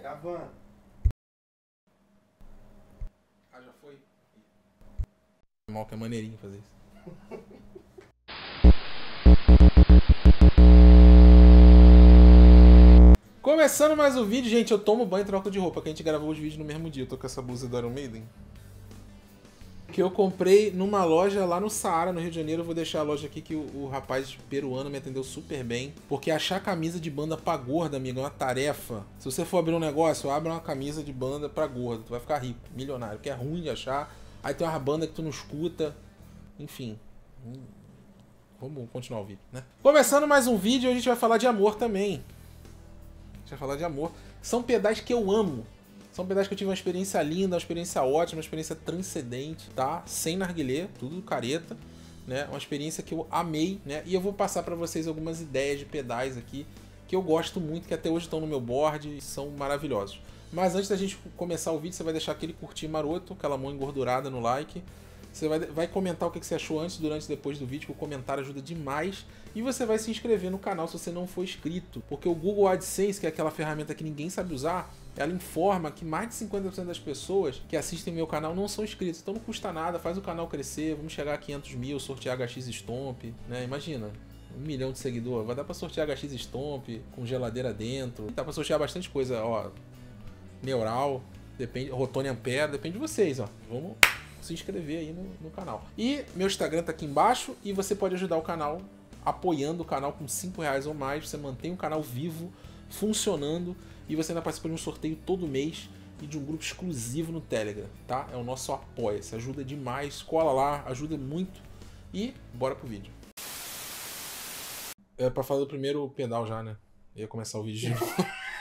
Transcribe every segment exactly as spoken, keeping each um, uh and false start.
Gravando. Ah, já foi? Mal que é maneirinho fazer isso. Começando mais um vídeo, gente, eu tomo banho e troco de roupa, que a gente gravou os vídeos no mesmo dia. Eu tô com essa blusa do Iron Maiden, que eu comprei numa loja lá no Saara, no Rio de Janeiro. Eu vou deixar a loja aqui, que o, o rapaz peruano me atendeu super bem. Porque achar camisa de banda pra gorda, amigo, é uma tarefa. Se você for abrir um negócio, abre uma camisa de banda pra gorda. Tu vai ficar rico, milionário, que é ruim de achar. Aí tem uma banda que tu não escuta. Enfim. Vamos continuar o vídeo, né? Começando mais um vídeo, a gente vai falar de amor também. A gente vai falar de amor. São pedais que eu amo. São pedais que eu tive uma experiência linda, uma experiência ótima, uma experiência transcendente, tá? Sem narguilé, tudo careta, né? Uma experiência que eu amei, né? E eu vou passar pra vocês algumas ideias de pedais aqui que eu gosto muito, que até hoje estão no meu board e são maravilhosos. Mas antes da gente começar o vídeo, você vai deixar aquele curtir maroto, aquela mão engordurada no like. Você vai, vai comentar o que você achou antes, durante e depois do vídeo, que o comentário ajuda demais. E você vai se inscrever no canal se você não for inscrito. Porque o Google AdSense, que é aquela ferramenta que ninguém sabe usar, ela informa que mais de cinquenta por cento das pessoas que assistem meu canal não são inscritos. Então não custa nada, faz o canal crescer, vamos chegar a quinhentos mil, sortear H X Stomp, né? Imagina, um milhão de seguidores, vai dar pra sortear H X Stomp com geladeira dentro. Dá pra sortear bastante coisa, ó. Neural, depende, Rotone Ampere, depende de vocês, ó. Vamos se inscrever aí no, no canal. E meu Instagram tá aqui embaixo e você pode ajudar o canal apoiando o canal com cinco reais ou mais. Você mantém o canal vivo, funcionando, e você ainda participa de um sorteio todo mês e de um grupo exclusivo no Telegram, tá? É o nosso apoia-se, ajuda demais, cola lá, ajuda muito. E bora pro vídeo. É pra falar do primeiro pedal já, né? Eu ia começar o vídeo de novo.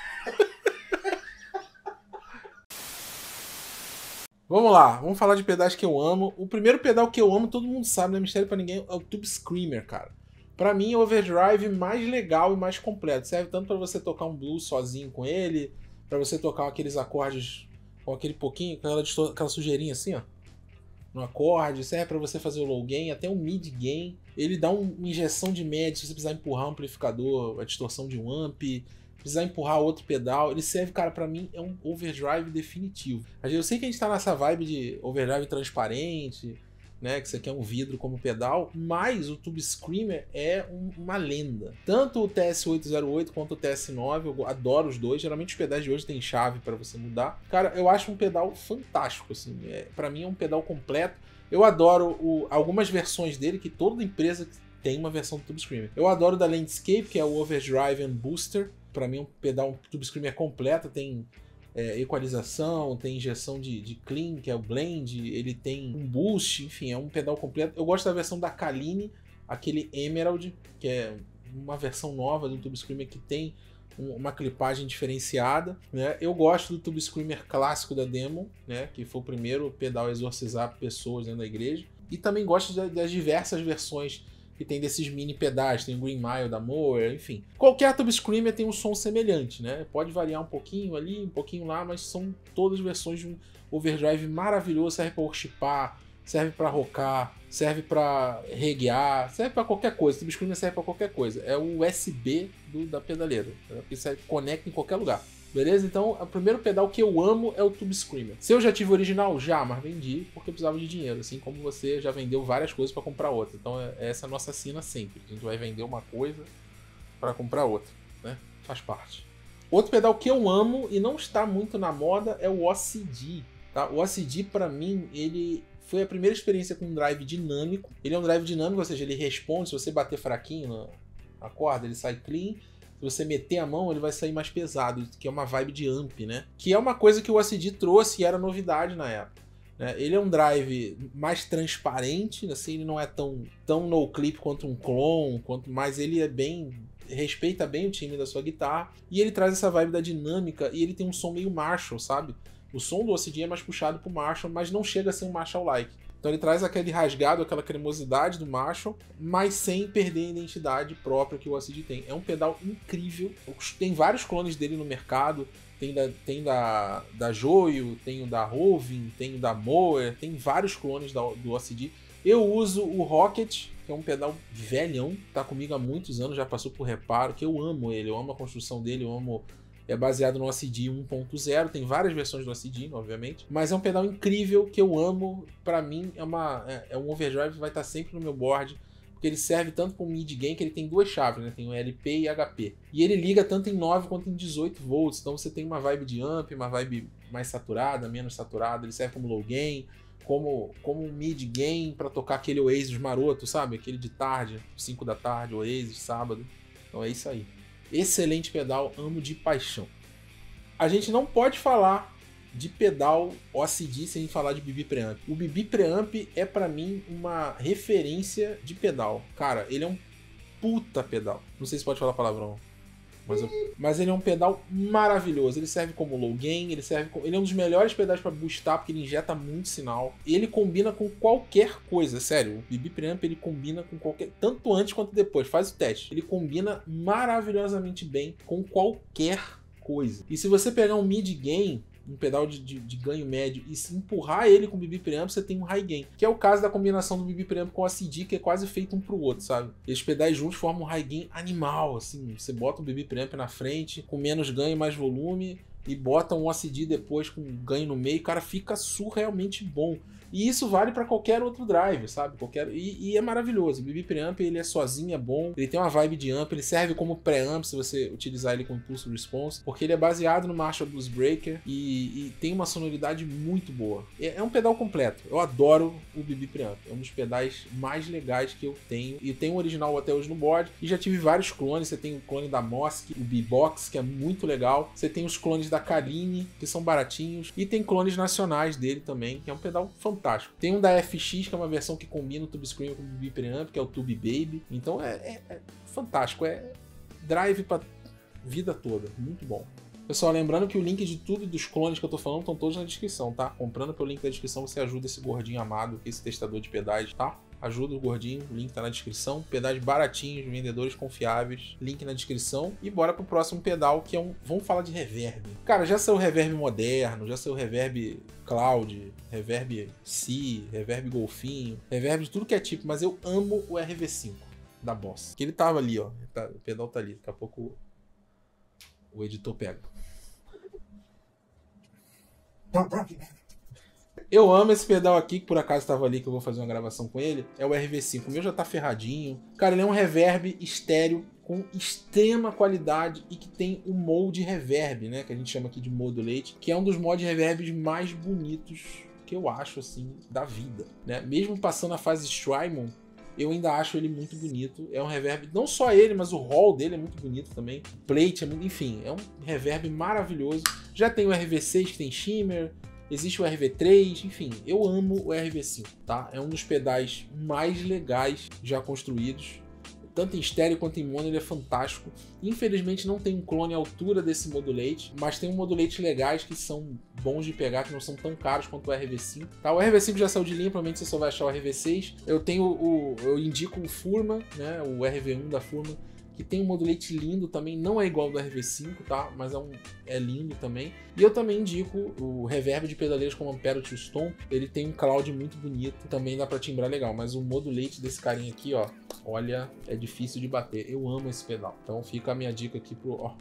Vamos lá, vamos falar de pedais que eu amo. O primeiro pedal que eu amo, todo mundo sabe, não é mistério pra ninguém, é o Tube Screamer, cara. Pra mim é o overdrive mais legal e mais completo. Serve tanto pra você tocar um blues sozinho com ele, pra você tocar aqueles acordes com aquele pouquinho, aquela, aquela sujeirinha assim, ó, no acorde. Serve pra você fazer o low gain, até o mid gain. Ele dá uma injeção de médio se você precisar empurrar um amplificador, a distorção de um amp, precisar empurrar outro pedal. Ele serve, cara, pra mim é um overdrive definitivo. Eu sei que a gente tá nessa vibe de overdrive transparente, né, que isso aqui é um vidro como pedal, mas o Tube Screamer é um, uma lenda. Tanto o T S oito zero oito quanto o T S nove, eu adoro os dois. Geralmente os pedais de hoje tem chave para você mudar. Cara, eu acho um pedal fantástico, assim. É, para mim é um pedal completo. Eu adoro o, algumas versões dele, que toda empresa tem uma versão do Tube Screamer. Eu adoro da Landscape, que é o Overdrive and Booster. Para mim é um pedal, um Tube Screamer completo, tem É, equalização, tem injeção de, de clean, que é o blend, ele tem um boost, enfim, é um pedal completo. Eu gosto da versão da Kaline, aquele Emerald, que é uma versão nova do Tube Screamer que tem um, uma clipagem diferenciada, né? Eu gosto do Tube Screamer clássico da Demon, né? Que foi o primeiro pedal a exorcizar pessoas dentro da igreja. E também gosto das, das diversas versões que tem desses mini pedais, tem o Green Mile da Mower, enfim. Qualquer Tube Screamer tem um som semelhante, né? Pode variar um pouquinho ali, um pouquinho lá, mas são todas versões de um overdrive maravilhoso. Serve para worshipar, serve para rockar, serve para reguear, serve para qualquer coisa. Tube Screamer serve para qualquer coisa. É o U S B do, da pedaleira, né? Porque serve, conecta em qualquer lugar. Beleza? Então, o primeiro pedal que eu amo é o Tube Screamer. Se eu já tive o original? Já, mas vendi porque eu precisava de dinheiro. Assim como você já vendeu várias coisas para comprar outra. Então, é essa a nossa sina sempre. A gente vai vender uma coisa para comprar outra, né? Faz parte. Outro pedal que eu amo e não está muito na moda é o O C D. Tá? O O C D, para mim, ele foi a primeira experiência com um drive dinâmico. Ele é um drive dinâmico, ou seja, ele responde. Se você bater fraquinho na, na corda, ele sai clean. Se você meter a mão, ele vai sair mais pesado, que é uma vibe de amp, né? Que é uma coisa que o O C D trouxe e era novidade na época, né? Ele é um drive mais transparente, assim, ele não é tão, tão no-clip quanto um clone, quanto, mas ele é bem... respeita bem o timbre da sua guitarra, e ele traz essa vibe da dinâmica, e ele tem um som meio Marshall, sabe? O som do O C D é mais puxado pro Marshall, mas não chega a ser um Marshall-like. Então ele traz aquele rasgado, aquela cremosidade do Marshall, mas sem perder a identidade própria que o O C D tem. É um pedal incrível. Tem vários clones dele no mercado. Tem da, tem da, da Joyo, tem o da Rovin, tem o da Mower, tem vários clones da, do O C D. Eu uso o Rocket, que é um pedal velhão, tá comigo há muitos anos, já passou por reparo, que eu amo ele, eu amo a construção dele, eu amo é baseado no O C D um ponto zero, tem várias versões do O C D, obviamente, mas é um pedal incrível que eu amo. Pra mim é, uma, é, é um overdrive que vai estar sempre no meu board, porque ele serve tanto para o mid gain, que ele tem duas chaves, né? Tem o L P e H P. E ele liga tanto em nove quanto em dezoito volts, então você tem uma vibe de amp, uma vibe mais saturada, menos saturada, ele serve como low gain, como, como um mid gain para tocar aquele Oasis maroto, sabe? Aquele de tarde, cinco da tarde, Oasis, sábado. Então é isso aí. Excelente pedal, amo de paixão. A gente não pode falar de pedal O C D sem falar de B B Preamp. O B B Preamp é pra mim uma referência de pedal. Cara, ele é um puta pedal. Não sei se pode falar palavrão, mas, eu... mas ele é um pedal maravilhoso. Ele serve como low gain, ele serve como... ele é um dos melhores pedais pra boostar, porque ele injeta muito sinal. Ele combina com qualquer coisa, sério. O B B Preamp ele combina com qualquer... tanto antes quanto depois, faz o teste. Ele combina maravilhosamente bem com qualquer coisa. E se você pegar um mid gain, um pedal de, de, de ganho médio, e se empurrar ele com o B B Preamp, você tem um high gain, que é o caso da combinação do B B Preamp com o O C D, que é quase feito um pro outro, sabe? Esses pedais juntos formam um high gain animal, assim, você bota o B B Preamp na frente, com menos ganho e mais volume, e bota um O C D depois com ganho no meio, cara, fica surrealmente bom. E isso vale para qualquer outro drive, sabe? Qualquer... E, e é maravilhoso. O B B Preamp, ele é sozinho, é bom. Ele tem uma vibe de amp, ele serve como pré-amp se você utilizar ele com Impulse Response, porque ele é baseado no Marshall Blues Breaker e, e tem uma sonoridade muito boa. É, é um pedal completo. Eu adoro o B B Preamp. É um dos pedais mais legais que eu tenho. E tenho um original até hoje no board. E já tive vários clones. Você tem o clone da Mosk, o B-Box, que é muito legal. Você tem os clones da Kaline, que são baratinhos. E tem clones nacionais dele também, que é um pedal fantástico. Fantástico. Tem um da F X, que é uma versão que combina o Tube Screamer com o B B Preamp, que é o Tube Baby. Então é, é, é fantástico. É drive pra vida toda. Muito bom. Pessoal, lembrando que o link de tudo dos clones que eu tô falando estão todos na descrição, tá? Comprando pelo link da descrição, você ajuda esse gordinho amado, esse testador de pedais, tá? Ajuda o gordinho, o link tá na descrição. Pedais baratinhos, vendedores confiáveis, link na descrição. E bora pro próximo pedal, que é um... Vamos falar de reverb. Cara, já saiu reverb moderno, já saiu reverb cloud, reverb C, reverb golfinho, reverb de tudo que é tipo, mas eu amo o R V cinco da Boss. Que ele tava ali, ó. O pedal tá ali, daqui a pouco o editor pega. Eu amo esse pedal aqui, que por acaso estava ali, que eu vou fazer uma gravação com ele. É o R V cinco. O meu já tá ferradinho. Cara, ele é um reverb estéreo com extrema qualidade e que tem o mode reverb, né? Que a gente chama aqui de modulate, que é um dos mods reverbs mais bonitos que eu acho, assim, da vida, né? Mesmo passando a fase Strymon, eu ainda acho ele muito bonito. É um reverb, não só ele, mas o hall dele é muito bonito também. O plate é muito... Enfim, é um reverb maravilhoso. Já tem o R V seis, que tem shimmer. Existe o R V três, enfim, eu amo o R V cinco, tá? É um dos pedais mais legais já construídos. Tanto em estéreo quanto em mono, ele é fantástico. Infelizmente não tem um clone à altura desse modulate, mas tem um modulate legais que são bons de pegar, que não são tão caros quanto o R V cinco. Tá? O R V cinco já saiu de linha, provavelmente você só vai achar o R V seis. Eu tenho o... eu indico o Furman, né? O R V um da Furman, que tem um modulate lindo também, não é igual ao do R V cinco, tá? Mas é, um, é lindo também. E eu também indico o reverb de pedaleiros como Ampero to Stomp, ele tem um cloud muito bonito, também dá pra timbrar legal, mas o modulate desse carinha aqui, ó, olha, é difícil de bater. Eu amo esse pedal, então fica a minha dica aqui pro... ó,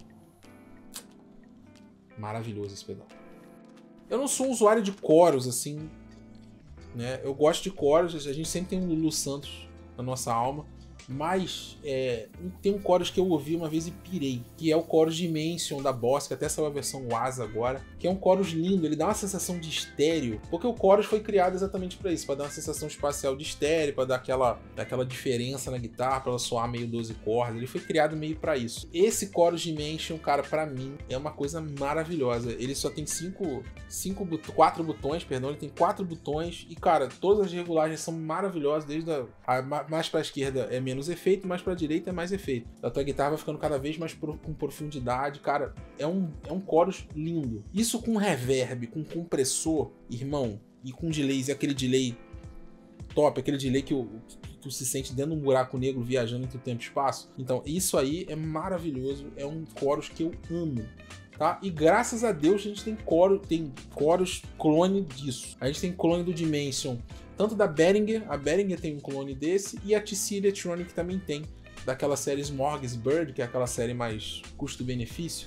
maravilhoso esse pedal. Eu não sou um usuário de coros, assim, né? Eu gosto de coros, a gente sempre tem um Lulu Santos na nossa alma, mas é, tem um chorus que eu ouvi uma vez e pirei, que é o chorus Dimension da Boss, que até saiu a versão W A S agora, que é um chorus lindo, ele dá uma sensação de estéreo, porque o chorus foi criado exatamente para isso, para dar uma sensação espacial de estéreo, para dar aquela, aquela diferença na guitarra, para ela soar meio doze cordas, ele foi criado meio para isso. Esse chorus Dimension, cara, para mim é uma coisa maravilhosa. Ele só tem cinco, cinco quatro botões, perdão, ele tem quatro botões e, cara, todas as regulagens são maravilhosas, desde a, a mais para a esquerda é menos efeito, mais pra direita é mais efeito. A tua guitarra vai ficando cada vez mais pro, com profundidade, cara, é um, é um chorus lindo. Isso com reverb, com compressor, irmão, e com delays, e aquele delay top, aquele delay que, o, que tu se sente dentro de um buraco negro viajando entre o tempo e espaço. Então, isso aí é maravilhoso, é um chorus que eu amo. Tá? E graças a Deus a gente tem chorus, tem chorus clone disso. A gente tem clone do Dimension, tanto da Behringer, a Behringer tem um clone desse, e a T C Electronic também tem, daquela série Smorgasbird, que é aquela série mais custo-benefício,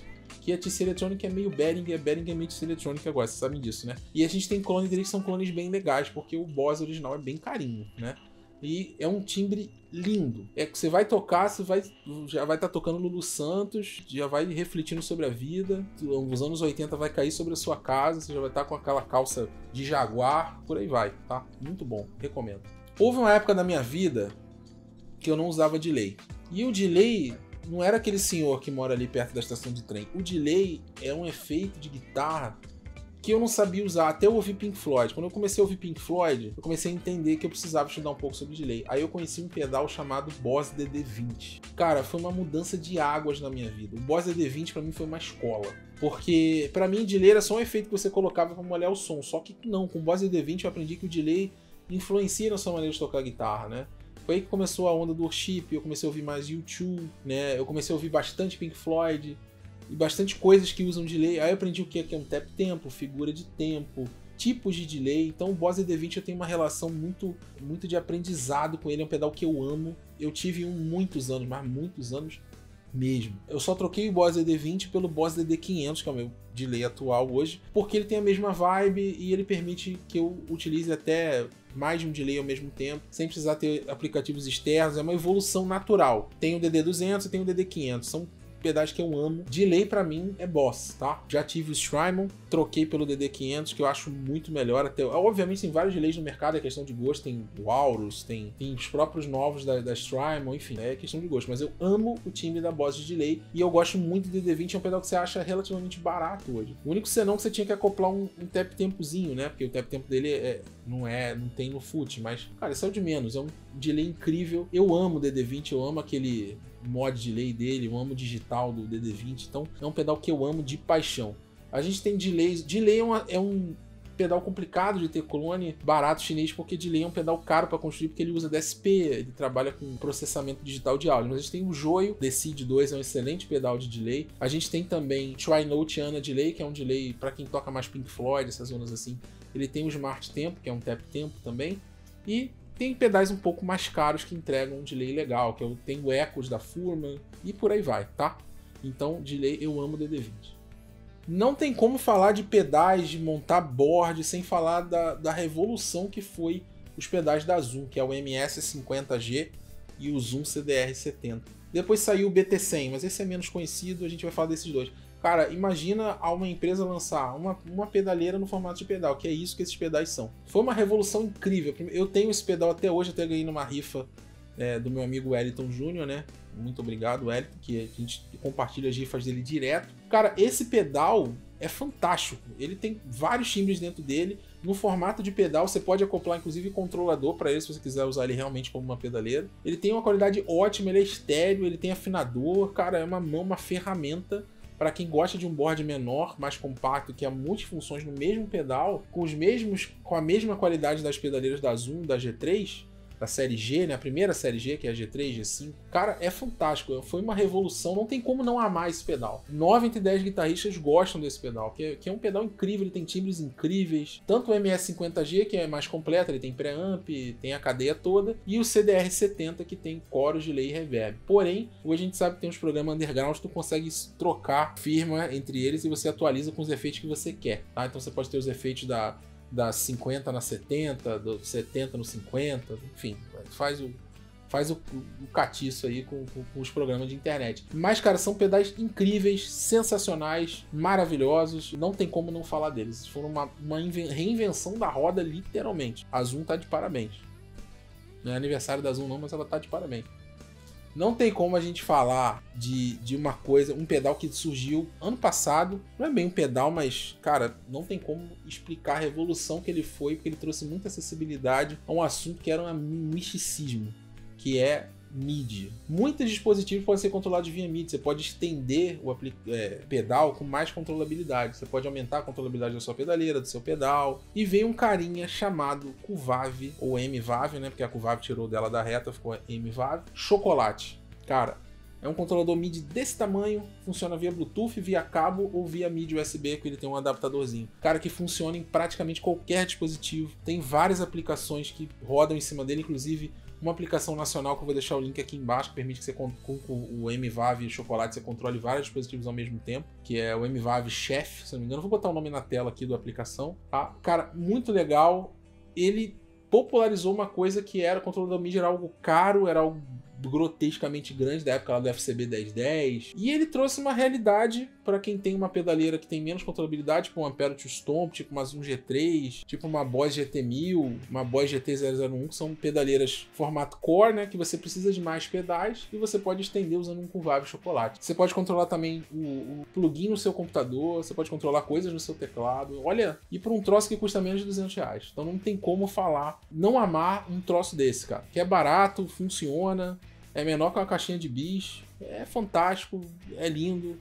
que a T C Electronic é meio Behringer, Behringer é meio T C Electronic agora, vocês sabem disso, né? E a gente tem clones deles que são clones bem legais, porque o Boss original é bem carinho, né? E é um timbre lindo. É que você vai tocar, você vai, já vai estar tá tocando Lulu Santos, já vai refletindo sobre a vida. Os anos oitenta vai cair sobre a sua casa, você já vai estar tá com aquela calça de Jaguar, por aí vai, tá? Muito bom, recomendo. Houve uma época da minha vida que eu não usava delay. E o delay não era aquele senhor que mora ali perto da estação de trem. O delay é um efeito de guitarra que eu não sabia usar até eu ouvir Pink Floyd. Quando eu comecei a ouvir Pink Floyd, eu comecei a entender que eu precisava estudar um pouco sobre delay. Aí eu conheci um pedal chamado Boss D D vinte. Cara, foi uma mudança de águas na minha vida. O Boss D D vinte pra mim foi uma escola. Porque pra mim delay era só um efeito que você colocava pra molhar o som. Só que não, com o Boss D D vinte eu aprendi que o delay influencia na sua maneira de tocar guitarra, né? Foi aí que começou a onda do worship, eu comecei a ouvir mais U dois, né? Eu comecei a ouvir bastante Pink Floyd e bastante coisas que usam delay. Aí eu aprendi o que é um tap tempo, figura de tempo, tipos de delay. Então o Boss D D vinte eu tenho uma relação muito, muito de aprendizado com ele, é um pedal que eu amo. Eu tive um muitos anos, mas muitos anos mesmo. Eu só troquei o Boss D D vinte pelo Boss D D quinhentos, que é o meu delay atual hoje, porque ele tem a mesma vibe e ele permite que eu utilize até mais de um delay ao mesmo tempo, sem precisar ter aplicativos externos. É uma evolução natural. Tem o D D duzentos e tem o D D quinhentos, são pedais que eu amo. Delay pra mim é Boss, tá? Já tive o Strymon, troquei pelo D D quinhentos, que eu acho muito melhor. Até, obviamente tem vários delays no mercado, é questão de gosto. Tem o Aurus, tem, tem os próprios novos da, da Strymon, enfim, é questão de gosto. Mas eu amo o timbre da Boss de delay e eu gosto muito do D D vinte, é um pedal que você acha relativamente barato hoje. O único senão é que você tinha que acoplar um, um tap tempozinho, né? Porque o tap tempo dele é, não é, não tem no foot, mas, cara, isso é o de menos. É um delay incrível. Eu amo o D D vinte, eu amo aquele mod delay dele, eu amo o digital do D D vinte, então é um pedal que eu amo de paixão. A gente tem delays, delay é, uma, é um pedal complicado de ter clone barato chinês, porque delay é um pedal caro para construir, porque ele usa D S P, ele trabalha com processamento digital de áudio. Mas a gente tem o Joio, Decide dois, é um excelente pedal de delay. A gente tem também Try Note Ana Delay, que é um delay para quem toca mais Pink Floyd, essas zonas assim. Ele tem o Smart Tempo, que é um tap tempo também, e tem pedais um pouco mais caros que entregam um delay legal, que eu tenho Ecos da Furman e por aí vai, tá? Então, delay, eu amo o D D vinte. Não tem como falar de pedais, de montar board, sem falar da, da revolução que foi os pedais da Zoom, que é o M S cinquenta G e o Zoom C D R setenta. Depois saiu o B T cem, mas esse é menos conhecido, a gente vai falar desses dois. Cara, imagina uma empresa lançar uma, uma pedaleira no formato de pedal, que é isso que esses pedais são. Foi uma revolução incrível. Eu tenho esse pedal até hoje, até ganhei numa rifa é, do meu amigo Wellington Júnior, né? Muito obrigado, Wellington, que a gente compartilha as rifas dele direto. Cara, esse pedal é fantástico. Ele tem vários timbres dentro dele. No formato de pedal, você pode acoplar inclusive controlador para ele, se você quiser usar ele realmente como uma pedaleira. Ele tem uma qualidade ótima, ele é estéreo, ele tem afinador. Cara, é uma mão, uma ferramenta para quem gosta de um board menor, mais compacto, que é multifunções no mesmo pedal, com os mesmos, com a mesma qualidade das pedaleiras da Zoom, da G três, da série G, né? A primeira série G, que é a G três, G cinco. Cara, é fantástico. Foi uma revolução. Não tem como não amar esse pedal. nove entre dez guitarristas gostam desse pedal, que é, que é um pedal incrível. Ele tem timbres incríveis. Tanto o M S cinquenta G, que é mais completo, ele tem pré-amp, tem a cadeia toda, e o C D R setenta, que tem coros, delay e reverb. Porém, hoje a gente sabe que tem uns programas underground, tu consegue trocar firma entre eles e você atualiza com os efeitos que você quer, tá? Então você pode ter os efeitos da da cinquenta na setenta, do setenta no cinquenta, enfim, faz o, faz o, o catiço aí com, com, com os programas de internet. Mas, cara, são pedais incríveis, sensacionais, maravilhosos, não tem como não falar deles. Foram uma, uma reinvenção da roda, literalmente. A Zoom tá de parabéns. Não é aniversário da Zoom não, mas ela tá de parabéns. Não tem como a gente falar de, de uma coisa, um pedal que surgiu ano passado. Não é bem um pedal, mas, cara, não tem como explicar a revolução que ele foi, porque ele trouxe muita acessibilidade a um assunto que era um misticismo, que é mídia. Muitos dispositivos podem ser controlados via mídia. Você pode estender o é, pedal com mais controlabilidade. Você pode aumentar a controlabilidade da sua pedaleira, do seu pedal. E veio um carinha chamado Kuvav, ou M V A V, né? Porque a Kuvav tirou dela da reta, ficou M V A V. Chocolate. Cara, é um controlador MIDI desse tamanho, funciona via Bluetooth, via cabo ou via MIDI U S B, que ele tem um adaptadorzinho. Cara, que funciona em praticamente qualquer dispositivo. Tem várias aplicações que rodam em cima dele, inclusive uma aplicação nacional que eu vou deixar o link aqui embaixo, que permite que você, com, com o M V A V Chocolate, você controle vários dispositivos ao mesmo tempo, que é o M V A V Chef, se não me engano. Eu vou botar o nome na tela aqui da aplicação, tá? Cara, muito legal. Ele popularizou uma coisa que era, o controle da mídia era algo caro, era algo grotescamente grande, da época lá do F C B dez dez, e ele trouxe uma realidade para quem tem uma pedaleira que tem menos controlabilidade, tipo uma Ampero to Stomp, tipo uma Zoom G três, tipo uma Boss G T mil, uma Boss G T zero zero um, que são pedaleiras formato core, né, que você precisa de mais pedais e você pode estender usando um V A V Chocolate. Você pode controlar também o, o plugin no seu computador, você pode controlar coisas no seu teclado, olha, e por um troço que custa menos de duzentos reais. Então não tem como falar, não amar um troço desse, cara, que é barato, funciona, é menor que uma caixinha de bis, é fantástico, é lindo,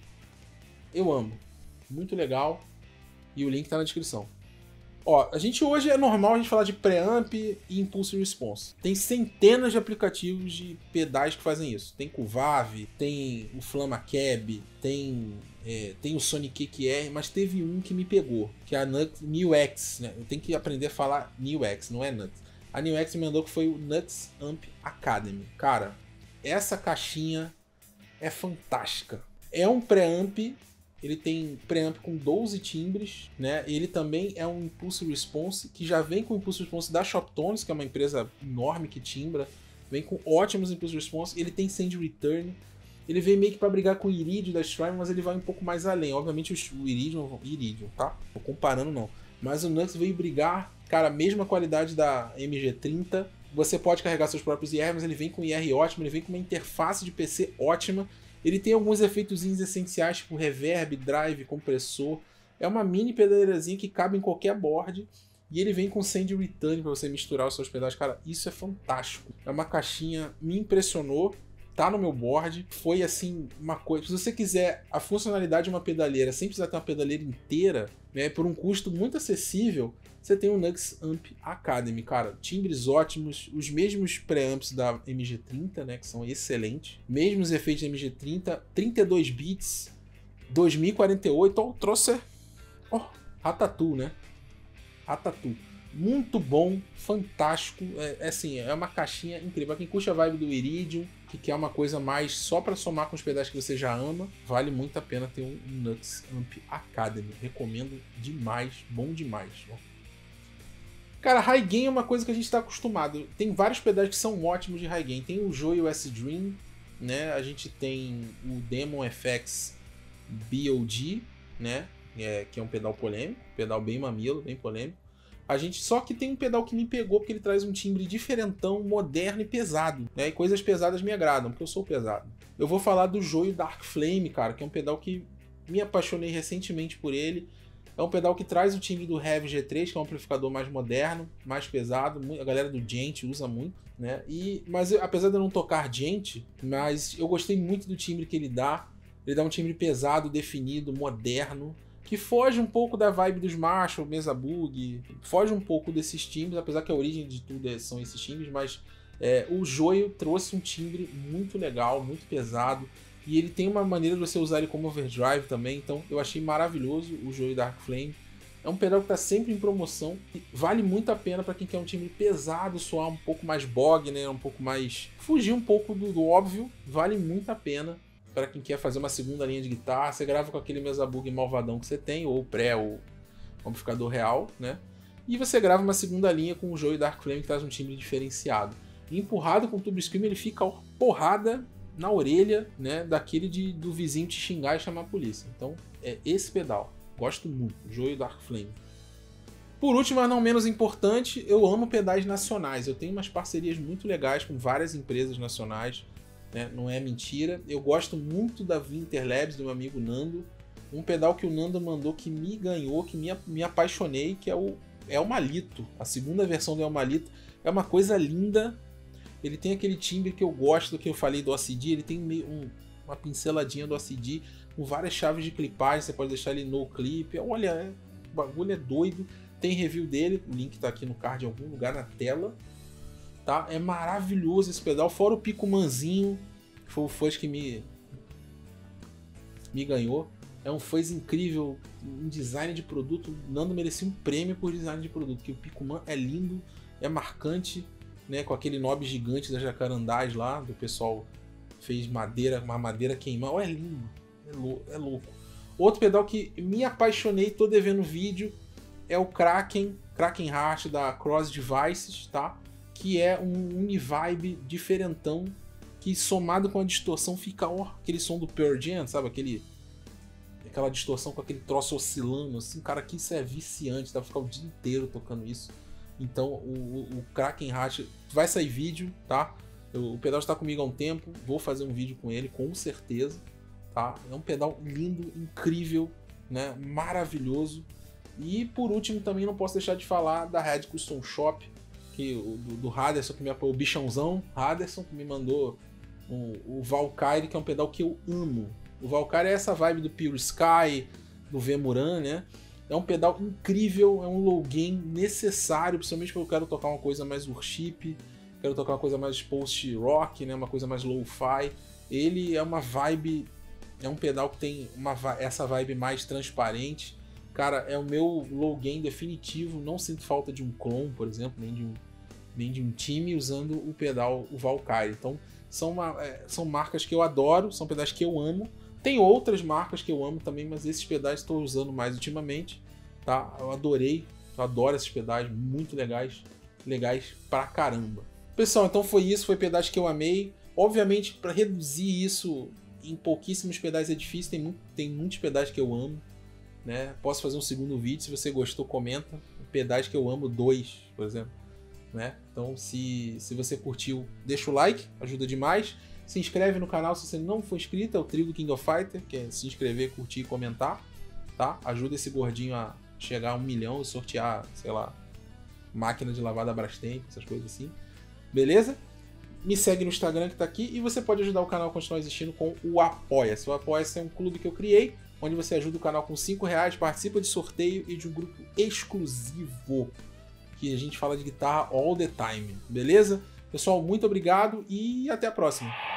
eu amo, muito legal, e o link tá na descrição. Ó, a gente hoje é normal a gente falar de preamp e impulse response. Tem centenas de aplicativos de pedais que fazem isso. Tem com o V A V, tem o Flama Cab, tem, é, tem o Sonic Q R, mas teve um que me pegou, que é a Nuts New X, né? Eu tenho que aprender a falar New X, não é Nuts. A New X me mandou que foi o Nuts Amp Academy. Cara, essa caixinha é fantástica. É um preamp, ele tem preamp com doze timbres, né? Ele também é um Impulse Response, que já vem com o Impulse Response da Shoptones, que é uma empresa enorme que timbra. Vem com ótimos Impulse Response. Ele tem Send Return. Ele vem meio que para brigar com o Iridium da Strymon, mas ele vai um pouco mais além. Obviamente o Iridium, Iridium, tá? Tô comparando não. Mas o Nuts veio brigar, cara, a mesma qualidade da M G trinta. Você pode carregar seus próprios I R, mas ele vem com I R ótimo, ele vem com uma interface de P C ótima. Ele tem alguns efeitozinhos essenciais, tipo reverb, drive, compressor. É uma mini pedaleirazinha que cabe em qualquer board. E ele vem com Send Return para você misturar os seus pedais. Cara, isso é fantástico. É uma caixinha, me impressionou. Tá no meu board. Foi assim, uma coisa. Se você quiser a funcionalidade de uma pedaleira sem precisar ter uma pedaleira inteira, né, por um custo muito acessível, você tem o Nuts Amp Academy, cara. Timbres ótimos, os mesmos preamps da M G trinta, né, que são excelentes. Mesmos efeitos da M G trinta, trinta e dois bits, dois mil e quarenta e oito. Ó, o troço é... Ó, oh, Ratatouille, né? Ratatouille. Muito bom, fantástico. É, é assim, é uma caixinha incrível. Pra quem curte a vibe do Iridium, que quer uma coisa mais só para somar com os pedais que você já ama, vale muito a pena ter um Nuts Amp Academy. Recomendo demais, bom demais. Ó. Cara, high gain é uma coisa que a gente está acostumado. Tem vários pedais que são ótimos de high gain. Tem o Joyo S-Dream, né? A gente tem o Demon F X B O G, né? É, que é um pedal polêmico, pedal bem mamilo, bem polêmico. A gente só que tem um pedal que me pegou porque ele traz um timbre diferentão, moderno e pesado, né? E coisas pesadas me agradam, porque eu sou pesado. Eu vou falar do Joyo Dark Flame, cara, que é um pedal que me apaixonei recentemente por ele. É um pedal que traz o timbre do Heavy G três, que é um amplificador mais moderno, mais pesado. A galera do Gent usa muito, né? E, mas eu, apesar de eu não tocar Gent, mas eu gostei muito do timbre que ele dá. Ele dá um timbre pesado, definido, moderno, que foge um pouco da vibe dos Marshall, Mesa Bug, foge um pouco desses timbres, apesar que a origem de tudo é, são esses timbres, mas é, o Joyo trouxe um timbre muito legal, muito pesado, e ele tem uma maneira de você usar ele como overdrive também, então eu achei maravilhoso o Joyo Dark Flame. É um pedal que está sempre em promoção, e vale muito a pena para quem quer um timbre pesado, soar um pouco mais bog, né, um pouco mais... fugir um pouco do, do óbvio, vale muito a pena. Para quem quer fazer uma segunda linha de guitarra, você grava com aquele Mesa Bug malvadão que você tem, ou pré, ou amplificador real, né? E você grava uma segunda linha com o Joyo Dark Flame que traz um timbre diferenciado. E empurrado com o Tube Screamer, ele fica ó, porrada na orelha, né? Daquele de, do vizinho te xingar e chamar a polícia. Então, é esse pedal. Gosto muito, Joyo Dark Flame. Por último, mas não menos importante, eu amo pedais nacionais. Eu tenho umas parcerias muito legais com várias empresas nacionais. Né? Não é mentira. Eu gosto muito da Winterlabs, do meu amigo Nando. Um pedal que o Nando mandou que me ganhou, que me, me apaixonei, que é o Elmalito. A segunda versão do Elmalito é uma coisa linda. Ele tem aquele timbre que eu gosto, que eu falei do O C D. Ele tem meio um, uma pinceladinha do O C D com várias chaves de clipagem. Você pode deixar ele no clip. Olha, é, o bagulho é doido. Tem review dele, o link tá aqui no card em algum lugar na tela. Tá? É maravilhoso esse pedal, fora o Pico Manzinho, que foi o fuzz que me, me ganhou. É um fuzz incrível, um design de produto. Nando merecia um prêmio por design de produto, porque o Pico Man é lindo, é marcante, né, com aquele knob gigante das jacarandás lá, do pessoal fez madeira, uma madeira queimada. Olha, é lindo, é, lou é louco. Outro pedal que me apaixonei, tô devendo vídeo, é o Kraken, Kraken Heart da Cross Devices, tá? Que é um univibe diferentão, que somado com a distorção fica, ó, aquele som do Pearl Jam, sabe? Aquele, aquela distorção com aquele troço oscilando, assim, cara, que isso é viciante, dá pra ficar o dia inteiro tocando isso. Então o, o, o Kraken Heart vai sair vídeo, tá? Eu, o pedal está comigo há um tempo, vou fazer um vídeo com ele, com certeza, tá? É um pedal lindo, incrível, né? Maravilhoso. E por último também não posso deixar de falar da Red Custom Shop, que, o, do, do Haderson, que me apoiou, o bichãozão Haderson, que me mandou um, o Valkyrie, que é um pedal que eu amo. O Valkyrie é essa vibe do Pure Sky, do Vemuran, né? É um pedal incrível, é um low gain necessário, principalmente porque eu quero tocar uma coisa mais worship, quero tocar uma coisa mais post-rock, né? Uma coisa mais lo-fi. Ele é uma vibe, é um pedal que tem uma, essa vibe mais transparente. Cara, é o meu low gain definitivo, não sinto falta de um clone, por exemplo, nem de um, nem de um time usando o pedal, o Valkyrie. Então, são, uma, é, são marcas que eu adoro, são pedais que eu amo. Tem outras marcas que eu amo também, mas esses pedais estou usando mais ultimamente, tá? Eu adorei, eu adoro esses pedais, muito legais, legais pra caramba. Pessoal, então foi isso, foi pedais que eu amei. Obviamente, para reduzir isso em pouquíssimos pedais é difícil, tem, muito, tem muitos pedais que eu amo. Né? Posso fazer um segundo vídeo, se você gostou, comenta. Pedais que eu amo, dois, por exemplo. Né? Então, se, se você curtiu, deixa o like, ajuda demais. Se inscreve no canal se você não for inscrito, é o trio do King of Fighter, que é se inscrever, curtir e comentar. Tá? Ajuda esse gordinho a chegar a um milhão e sortear, sei lá, máquina de lavada Brastemp, essas coisas assim. Beleza? Me segue no Instagram que tá aqui e você pode ajudar o canal a continuar existindo com o Apoia-se. O Apoia-se é um clube que eu criei, onde você ajuda o canal com cinco reais, participa de sorteio e de um grupo exclusivo, que a gente fala de guitarra all the time, beleza? Pessoal, muito obrigado e até a próxima!